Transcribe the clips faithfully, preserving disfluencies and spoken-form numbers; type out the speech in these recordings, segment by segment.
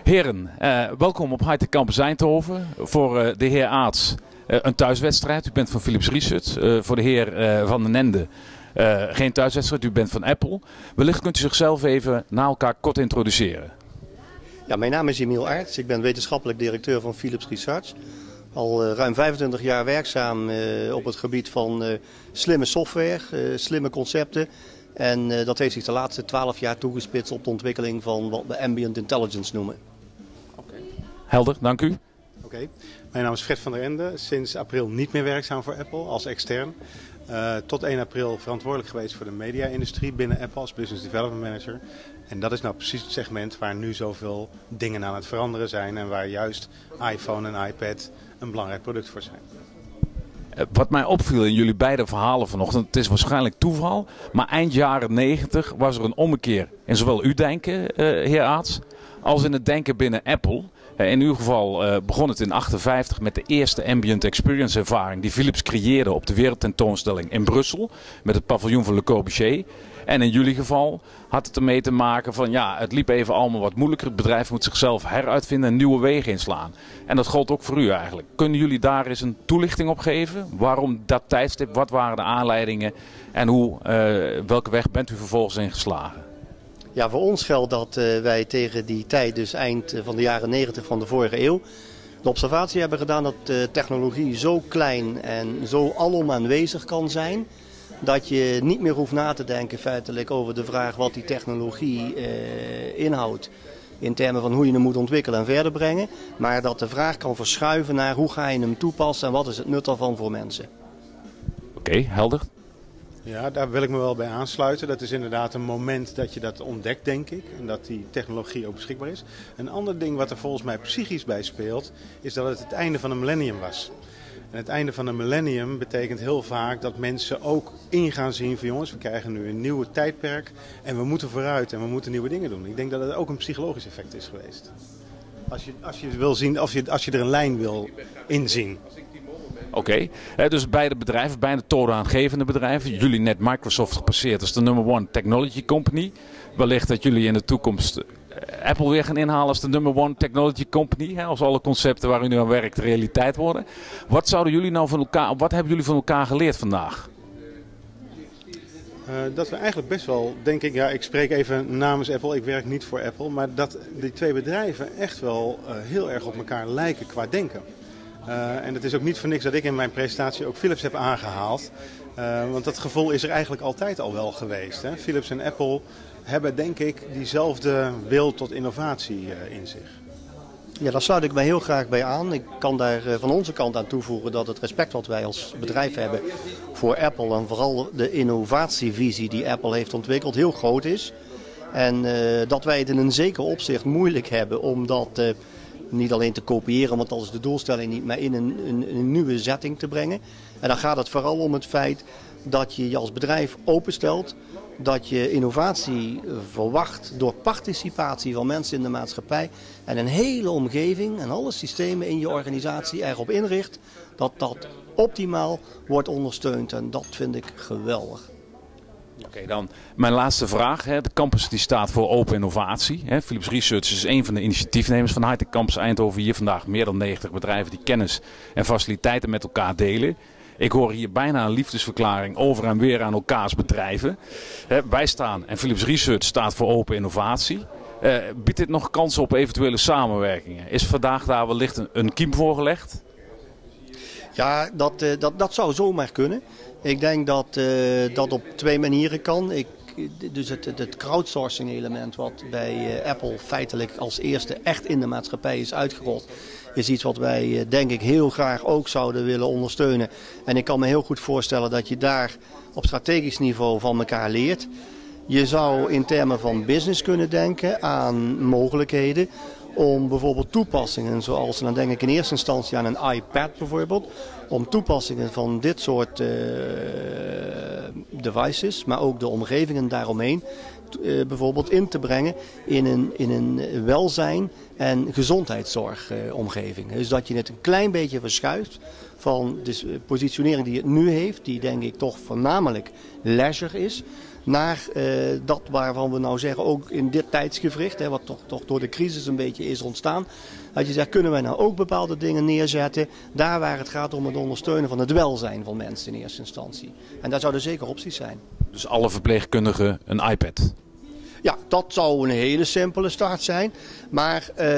Heren, uh, welkom op High Tech Campus Eindhoven. Voor uh, de heer Aerts uh, een thuiswedstrijd. U bent van Philips Research. Uh, voor de heer uh, Van den Ende uh, geen thuiswedstrijd. U bent van Apple. Wellicht kunt u zichzelf even na elkaar kort introduceren. Ja, mijn naam is Emiel Aerts. Ik ben wetenschappelijk directeur van Philips Research. Al uh, ruim vijfentwintig jaar werkzaam uh, op het gebied van uh, slimme software, uh, slimme concepten. En uh, dat heeft zich de laatste twaalf jaar toegespitst op de ontwikkeling van wat we ambient intelligence noemen. Okay. Helder, dank u. Oké, okay. Mijn naam is Fred van der Ende. Sinds april niet meer werkzaam voor Apple als extern. Uh, tot één april verantwoordelijk geweest voor de media-industrie binnen Apple als Business Development Manager. En dat is nou precies het segment waar nu zoveel dingen aan het veranderen zijn en waar juist iPhone en iPad een belangrijk product voor zijn. Wat mij opviel in jullie beide verhalen vanochtend, het is waarschijnlijk toeval, maar eind jaren negentig was er een ommekeer in zowel uw denken, uh, heer Aerts, als in het denken binnen Apple. Uh, in uw geval uh, begon het in negentien achtenvijftig met de eerste ambient experience ervaring die Philips creëerde op de wereldtentoonstelling in Brussel met het paviljoen van Le Corbusier. En in jullie geval had het ermee te maken van ja, het liep even allemaal wat moeilijker. Het bedrijf moet zichzelf heruitvinden en nieuwe wegen inslaan. En dat gold ook voor u eigenlijk. Kunnen jullie daar eens een toelichting op geven? Waarom dat tijdstip? Wat waren de aanleidingen? En hoe, uh, welke weg bent u vervolgens ingeslagen? Ja, voor ons geldt dat uh, wij tegen die tijd, dus eind van de jaren negentig van de vorige eeuw, de observatie hebben gedaan dat de technologie zo klein en zo alom aanwezig kan zijn, dat je niet meer hoeft na te denken feitelijk over de vraag wat die technologie uh, inhoudt. In termen van hoe je hem moet ontwikkelen en verder brengen. Maar dat de vraag kan verschuiven naar hoe ga je hem toepassen en wat is het nut daarvan voor mensen. Oké, okay, helder. Ja, daar wil ik me wel bij aansluiten. Dat is inderdaad een moment dat je dat ontdekt, denk ik. En dat die technologie ook beschikbaar is. Een ander ding wat er volgens mij psychisch bij speelt, is dat het het einde van een millennium was. En het einde van een millennium betekent heel vaak dat mensen ook in gaan zien van jongens, we krijgen nu een nieuwe tijdperk en we moeten vooruit en we moeten nieuwe dingen doen. Ik denk dat het ook een psychologisch effect is geweest. Als je, als je, wil zien, als je, als je er een lijn wil inzien. Oké, okay. Dus beide bedrijven, beide toonaangevende bedrijven. Jullie net Microsoft gepasseerd als de number one technology company. Wellicht dat jullie in de toekomst Apple weer gaan inhalen als de number one technology company. Hè, als alle concepten waar u nu aan werkt realiteit worden. Wat zouden jullie nou van elkaar, wat hebben jullie van elkaar geleerd vandaag? Uh, dat we eigenlijk best wel, denk ik, ja, ik spreek even namens Apple, ik werk niet voor Apple, maar dat die twee bedrijven echt wel uh, heel erg op elkaar lijken qua denken. Uh, en het is ook niet voor niks dat ik in mijn presentatie ook Philips heb aangehaald. Uh, want dat gevoel is er eigenlijk altijd al wel geweest. Hè? Philips en Apple hebben, denk ik, diezelfde wil tot innovatie uh, in zich. Ja, daar sluit ik mij heel graag bij aan. Ik kan daar uh, van onze kant aan toevoegen dat het respect wat wij als bedrijf hebben voor Apple en vooral de innovatievisie die Apple heeft ontwikkeld heel groot is. En uh, dat wij het in een zeker opzicht moeilijk hebben om dat uh, niet alleen te kopiëren, want dat is de doelstelling niet, maar in een, een, een nieuwe setting te brengen. En dan gaat het vooral om het feit dat je je als bedrijf openstelt, dat je innovatie verwacht door participatie van mensen in de maatschappij en een hele omgeving en alle systemen in je organisatie erop inricht dat dat optimaal wordt ondersteund. En dat vind ik geweldig. Oké, okay, dan mijn laatste vraag. Hè. De campus die staat voor open innovatie. Hè. Philips Research is een van de initiatiefnemers van High Tech Campus Eindhoven. Hier vandaag meer dan negentig bedrijven die kennis en faciliteiten met elkaar delen. Ik hoor hier bijna een liefdesverklaring over en weer aan elkaars bedrijven. Hè, wij staan, en Philips Research staat voor open innovatie. Uh, biedt dit nog kansen op eventuele samenwerkingen? Is vandaag daar wellicht een, een kiem voor gelegd? Ja, dat, uh, dat, dat zou zomaar kunnen. Ik denk dat uh, dat op twee manieren kan. Ik, dus het, het crowdsourcing element wat bij uh, Apple feitelijk als eerste echt in de maatschappij is uitgerold, is iets wat wij uh, denk ik heel graag ook zouden willen ondersteunen. En ik kan me heel goed voorstellen dat je daar op strategisch niveau van elkaar leert. Je zou in termen van business kunnen denken aan mogelijkheden om bijvoorbeeld toepassingen, zoals, dan denk ik in eerste instantie aan een iPad bijvoorbeeld, om toepassingen van dit soort uh, devices, maar ook de omgevingen daaromheen, uh, bijvoorbeeld in te brengen in een, in een welzijn- en gezondheidszorgomgeving. Uh, dus dat je het een klein beetje verschuift van de positionering die het nu heeft, die denk ik toch voornamelijk leisure is, naar uh, dat waarvan we nou zeggen, ook in dit tijdsgevricht, hè, wat toch, toch door de crisis een beetje is ontstaan. Dat je zegt, kunnen wij nou ook bepaalde dingen neerzetten, daar waar het gaat om het ondersteunen van het welzijn van mensen in eerste instantie. En daar zouden zeker opties zijn. Dus alle verpleegkundigen een iPad? Ja, dat zou een hele simpele start zijn. Maar uh,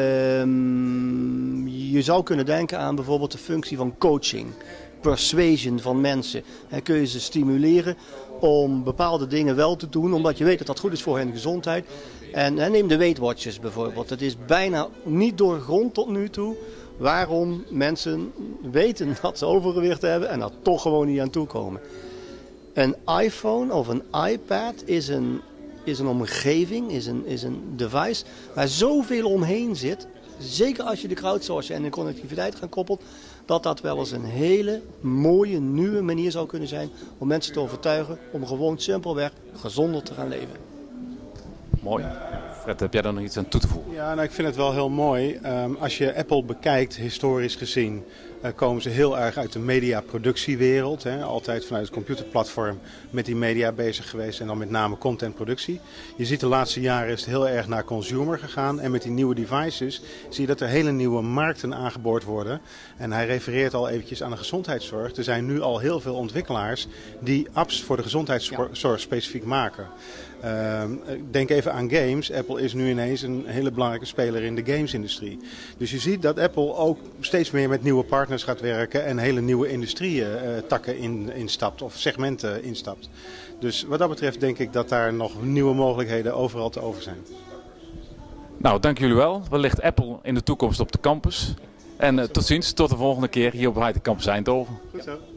je zou kunnen denken aan bijvoorbeeld de functie van coaching, persuasion van mensen. En kun je ze stimuleren om bepaalde dingen wel te doen, omdat je weet dat dat goed is voor hun gezondheid. En, en neem de Weight Watchers bijvoorbeeld. Het is bijna niet doorgrond tot nu toe waarom mensen weten dat ze overgewicht hebben en er toch gewoon niet aan toe komen. Een iPhone of een iPad is een, is een omgeving, is een, is een device waar zoveel omheen zit. Zeker als je de crowdsourcing en de connectiviteit gaan koppelt, dat dat wel eens een hele mooie nieuwe manier zou kunnen zijn om mensen te overtuigen om gewoon simpelweg gezonder te gaan leven. Mooi. Fred, heb jij daar nog iets aan toe te voegen? Ja, nou, ik vind het wel heel mooi. Um, als je Apple bekijkt, historisch gezien, uh, komen ze heel erg uit de mediaproductiewereld. Hè. Altijd vanuit het computerplatform met die media bezig geweest en dan met name contentproductie. Je ziet de laatste jaren is het heel erg naar consumer gegaan. En met die nieuwe devices zie je dat er hele nieuwe markten aangeboord worden. En hij refereert al eventjes aan de gezondheidszorg. Er zijn nu al heel veel ontwikkelaars die apps voor de gezondheidszorg ja. specifiek maken. Uh, denk even aan games. Apple is nu ineens een hele belangrijke speler in de gamesindustrie. Dus je ziet dat Apple ook steeds meer met nieuwe partners gaat werken en hele nieuwe industrietakken uh, in, instapt of segmenten instapt. Dus wat dat betreft denk ik dat daar nog nieuwe mogelijkheden overal te over zijn. Nou, dank jullie wel. Wellicht Apple in de toekomst op de campus. En uh, tot ziens, tot de volgende keer hier op High Tech Campus Eindhoven. Goed zo.